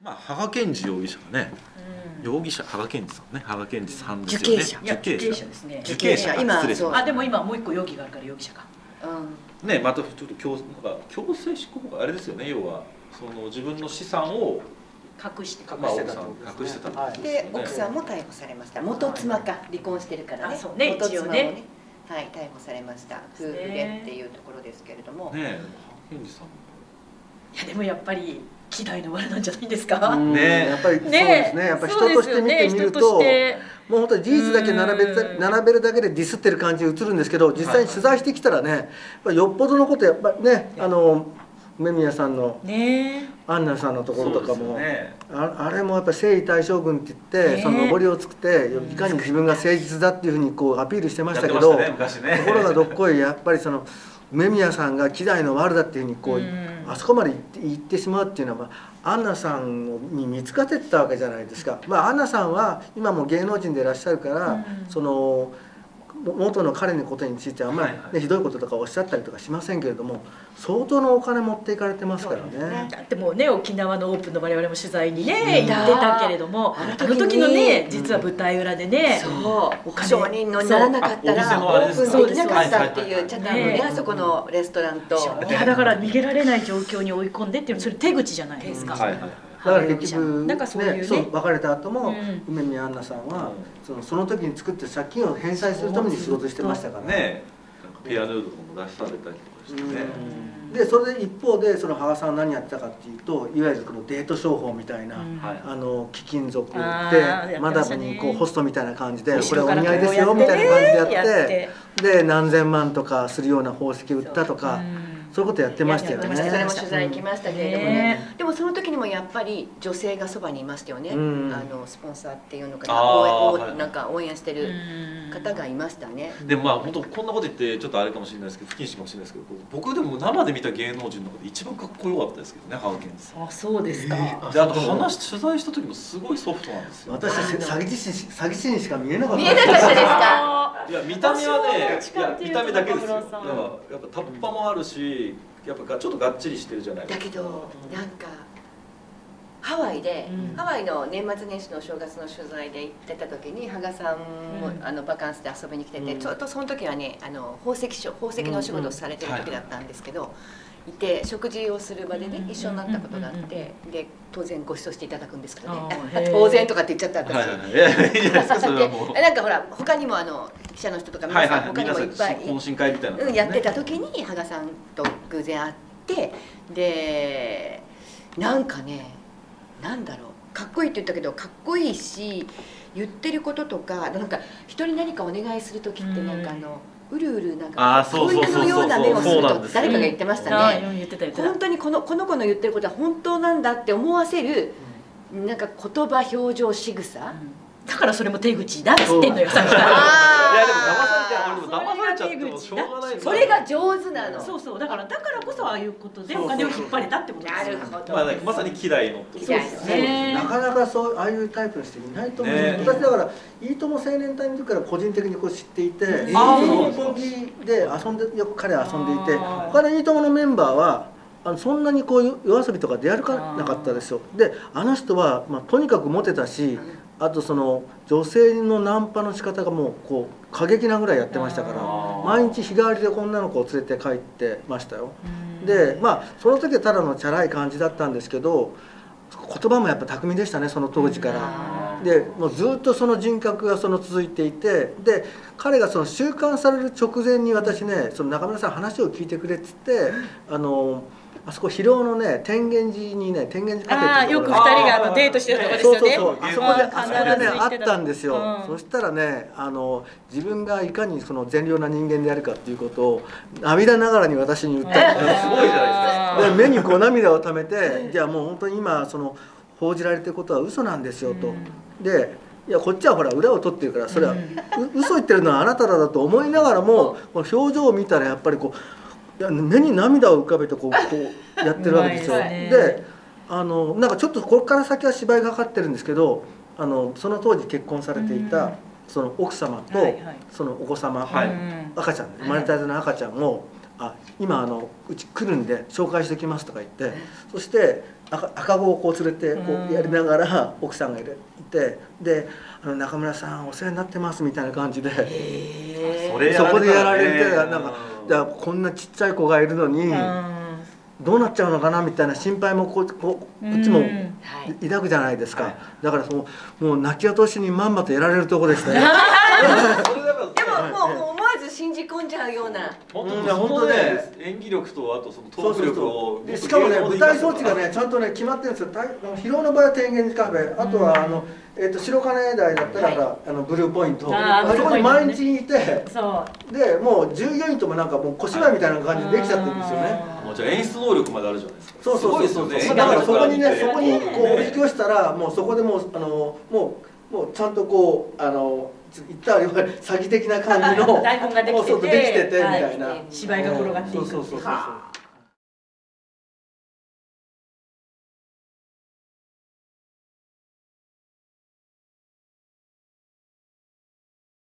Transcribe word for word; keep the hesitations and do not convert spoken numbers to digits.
まあ羽賀健二容疑者がね、容疑者羽賀健二さんね、羽賀健二さんですよね。受刑者。 受刑者ですね。 受刑者。 今そう。あでも今もう一個容疑があるから容疑者か。 ね、またちょっと強なんか強制執行があれですよね。要はその自分の資産を隠して隠してた隠してたで奥さんも逮捕されました。元妻か離婚してるからね。 そうね一応ね。 はい、逮捕されました。夫婦でっていうところですけれども。 ね、羽賀健二さん。 いやでもやっぱり希代の悪なんじゃないですか。 ね、やっぱりそうですね。やっぱり人として見てみると、もう本当に事実だけ並べる並べるだけでディスってる感じで映るんですけど、実際に取材してきたらね、やっぱりよっぽどのことやっぱりね、あの梅宮さんのアンナさんのところとかも、ああれもやっぱり征夷大将軍って言ってその上りを作っていかに自分が誠実だっていうふうにこうアピールしてましたけど、ところがどっこいやっぱりその梅宮さんが希代の悪だっていうふうにこうあそこまで言ってしまうっていうのはアンナさんに見つかってたわけじゃないですか。まあアンナさんは今も芸能人でいらっしゃるから、その元の彼のことについてはあんまり、ね、ひどいこととかおっしゃったりとかしませんけれども、相当のお金持っていかれてますからね。 だってもうね、沖縄のオープンの我々も取材にね行ってたけれども、あの時のね実は舞台裏でね、 そう保証人のならなかったらオープンできなかったっていうチャタンのね、あそこのレストランと、 いやだから逃げられない状況に追い込んでっていう、それ手口じゃないですか。 だから結局ね、そう別れた後も梅宮アンナさんはそのその時に作って借金を返済するために仕事してましたからね。 ペアヌードとかも出されたりとかしてね。 でそれで一方でその羽賀さんは何やってたかっていうと、いわゆるこのデート商法みたいな、あの貴金属でマダムにこうホストみたいな感じでこれお似合いですよみたいな感じでやってで何千万とかするような宝石売ったとか。そういうことやってましたよね。 それも取材行きましたけれどもね。でもその時にもやっぱり女性がそばにいましたよね。あのスポンサーっていうのかな、なんか応援してる方がいましたね。 でもまあ本当こんなこと言ってちょっとあれかもしれないですけど、不謹慎かもしれないですけど、僕でも生で見た芸能人の中で一番かっこよかったですけどね、羽賀健二さん。 あ、そうですか。 であと話取材した時もすごいソフトなんですよ。 私詐欺師詐欺師にしか見えなかった。 見えなかったですか。 いや見た目はね、いや見た目だけですよ。やっぱタッパもあるし、やっぱちょっとがっちりしてるじゃないですか。 だけどなんかハワイで、うん、ハワイの年末年始の正月の取材で行ってた時に羽賀さんも、うん、あのバカンスで遊びに来てて、うん、ちょっとその時はねあの宝石宝石のお仕事をされてる時だったんですけど、いて食事をする場でね一緒になったことがあって、で当然ご馳走していただくんですけどね、当然とかって言っちゃった私。なんかほら他にもあの記者の人とか皆さん他にもいっぱい懇親会みたいなうんやってた時に羽賀さんと偶然会って、でなんかねなんだろうかっこいいって言ったけどかっこいいし、言ってることとかなんか人に何かお願いする時ってなんかあの。うるうるなんか恋人のような目をすると誰かが言ってましたね。本当にこのこの子の言ってることは本当なんだって思わせるなんか言葉表情仕草。 だからそれも手口だっつってんのよさっきから。 いやでも騙されちゃう、俺も騙されちゃってもしょうがない。 それが上手なの。 そうそう、だからだからこそああいうことでお金を引っ張れたってことですよ。 なるほど。 まあまさに希代の希代ですね。 なかなかそうああいうタイプの人いないと思うんです。私だからいいとも青年隊の時から個人的にこう知っていて、その六本木で遊んでよく彼は遊んでいて、他のいいとものメンバーは。あのそんなにこう夜遊びとか出歩かなかったですよ。であの人は、まあ、とにかくモテたし、あとその女性のナンパの仕方がもうこう過激なぐらいやってましたから、毎日日替わりで女の子を連れて帰ってましたよ。でまあその時はただのチャラい感じだったんですけど、言葉もやっぱ巧みでしたね、その当時から。でもうずっとその人格がその続いていて、で彼がその収監される直前に私ね、その中村さん話を聞いてくれっつってあの。あそこ広尾のね天元寺にね天元寺カフェっていうところがよく二人があのデートしてるとこですよね。 そうそうそう、あそこであそこでねあったんですよ。うん、そしたらねあの自分がいかにその善良な人間であるかっていうことを涙ながらに私に言ったんですよ。 すごいじゃないですか。 で目にこう涙をためて、じゃあもう本当に今その報じられてることは嘘なんですよと。でいやこっちはほら裏を取ってるからそれは、うん、嘘言ってるのはあなたらだと思いながらも、この表情を見たらやっぱりこう。いや目に涙を浮かべてこうこうやってるわけですよ。であのなんかちょっとこれから先は芝居がかかってるんですけど、あのその当時結婚されていたその奥様とそのお子様、赤ちゃん生まれたての赤ちゃんをあ今あのうち来るんで紹介してきます」とか言って、そして赤赤子をこう連れてこうやりながら奥さんがいて、で「あの中村さんお世話になってます」みたいな感じで、そこでやられて、なんかじゃあこんなちっちゃい子がいるのにどうなっちゃうのかなみたいな心配もこうここっちも抱くじゃないですか。だからそのもう泣き落としにまんまとやられるとこでしたね。 でももう思わず信じ込んじゃうような。 本当本当ね、演技力とあとそのトーク力を。 しかもね舞台装置がねちゃんとね決まってるんですよ。疲労の場合は天元寺カフェ、あとはあのえっと白金台だったらあのブルーポイント、あそこに毎日いて、でもう従業員ともなんかもう小芝居みたいな感じでできちゃってるんですよね。 もうじゃあ演出能力まであるじゃないですか。 そうそうそうそう。だからそこにねそこにこうお引きをしたらもうそこでもうあのもうもうちゃんとこうあの言ったらやっぱり詐欺的な感じの台本ができててできててみたいな芝居が転がっていく。 そうそうそうそう。